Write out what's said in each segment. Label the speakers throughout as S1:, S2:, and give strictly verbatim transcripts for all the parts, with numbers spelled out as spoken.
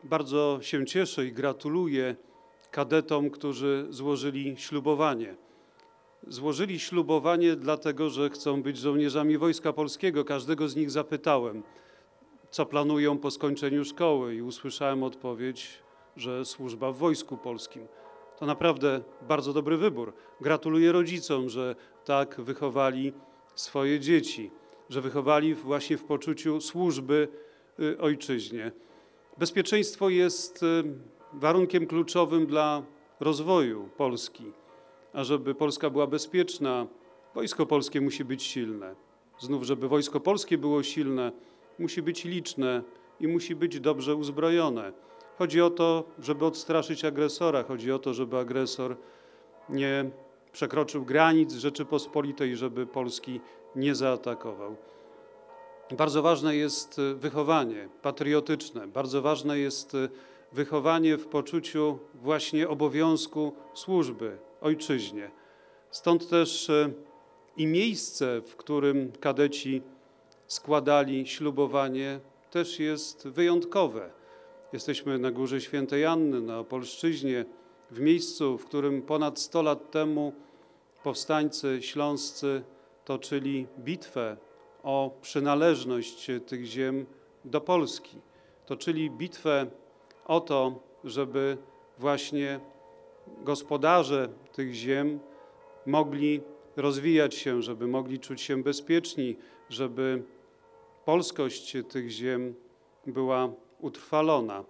S1: Bardzo się cieszę i gratuluję kadetom, którzy złożyli ślubowanie. Złożyli ślubowanie dlatego, że chcą być żołnierzami Wojska Polskiego. Każdego z nich zapytałem, co planują po skończeniu szkoły, i usłyszałem odpowiedź, że służba w Wojsku Polskim. To naprawdę bardzo dobry wybór. Gratuluję rodzicom, że tak wychowali swoje dzieci, że wychowali właśnie w poczuciu służby ojczyźnie. Bezpieczeństwo jest warunkiem kluczowym dla rozwoju Polski. A żeby Polska była bezpieczna, Wojsko Polskie musi być silne. Znów, żeby Wojsko Polskie było silne, musi być liczne i musi być dobrze uzbrojone. Chodzi o to, żeby odstraszyć agresora. Chodzi o to, żeby agresor nie przekroczył granic Rzeczypospolitej, żeby Polski nie zaatakował. Bardzo ważne jest wychowanie patriotyczne. Bardzo ważne jest wychowanie w poczuciu właśnie obowiązku służby ojczyźnie. Stąd też i miejsce, w którym kadeci składali ślubowanie, też jest wyjątkowe. Jesteśmy na Górze Świętej Anny, na Opolszczyźnie, w miejscu, w którym ponad sto lat temu powstańcy śląscy toczyli bitwę o przynależność tych ziem do Polski. Toczyli bitwę o to, żeby właśnie gospodarze tych ziem mogli rozwijać się, żeby mogli czuć się bezpieczni, żeby polskość tych ziem była utrwalona.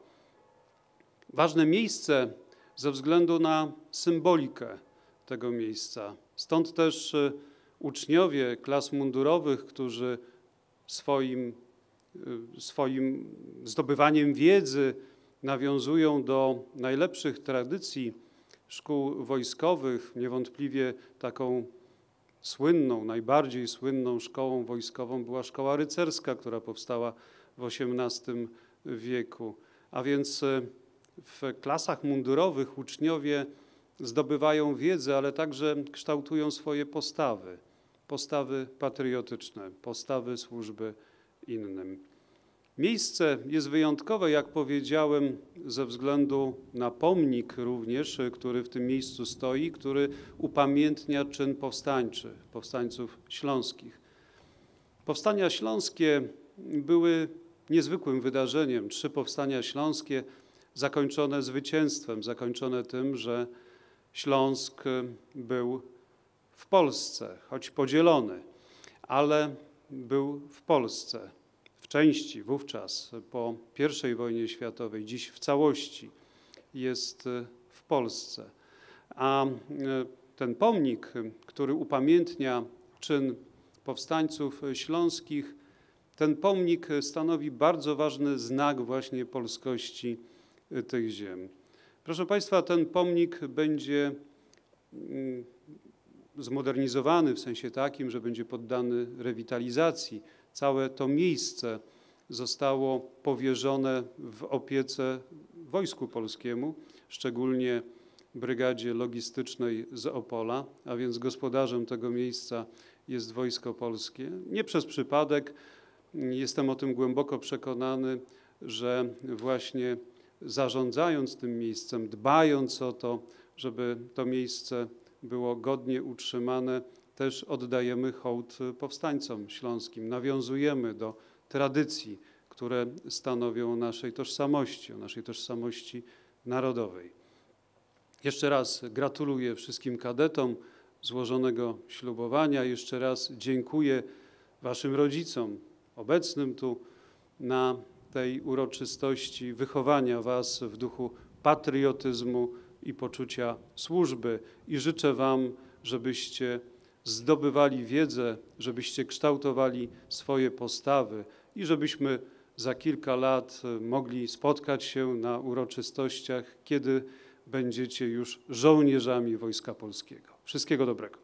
S1: Ważne miejsce ze względu na symbolikę tego miejsca. Stąd też uczniowie klas mundurowych, którzy swoim, swoim zdobywaniem wiedzy nawiązują do najlepszych tradycji szkół wojskowych, niewątpliwie taką słynną, najbardziej słynną szkołą wojskową była szkoła rycerska, która powstała w osiemnastym wieku. A więc w klasach mundurowych uczniowie zdobywają wiedzę, ale także kształtują swoje postawy, postawy patriotyczne, postawy służby innym. Miejsce jest wyjątkowe, jak powiedziałem, ze względu na pomnik również, który w tym miejscu stoi, który upamiętnia czyn powstańczy, powstańców śląskich. Powstania śląskie były niezwykłym wydarzeniem. Trzy powstania śląskie zakończone zwycięstwem, zakończone tym, że Śląsk był w Polsce, choć podzielony, ale był w Polsce. W części wówczas po pierwszej wojnie światowej, dziś w całości jest w Polsce. A ten pomnik, który upamiętnia czyn powstańców śląskich, ten pomnik stanowi bardzo ważny znak właśnie polskości tych ziem. Proszę Państwa, ten pomnik będzie zmodernizowany w sensie takim, że będzie poddany rewitalizacji. Całe to miejsce zostało powierzone w opiece Wojsku Polskiemu, szczególnie Brygadzie Logistycznej z Opola, a więc gospodarzem tego miejsca jest Wojsko Polskie. Nie przez przypadek, jestem o tym głęboko przekonany, że właśnie zarządzając tym miejscem, dbając o to, żeby to miejsce było godnie utrzymane, też oddajemy hołd powstańcom śląskim, nawiązujemy do tradycji, które stanowią o naszej tożsamości, o naszej tożsamości narodowej. Jeszcze raz gratuluję wszystkim kadetom złożonego ślubowania. Jeszcze raz dziękuję waszym rodzicom obecnym tu na tej uroczystości wychowania was w duchu patriotyzmu i poczucia służby i życzę wam, żebyście zdobywali wiedzę, żebyście kształtowali swoje postawy i żebyśmy za kilka lat mogli spotkać się na uroczystościach, kiedy będziecie już żołnierzami Wojska Polskiego. Wszystkiego dobrego.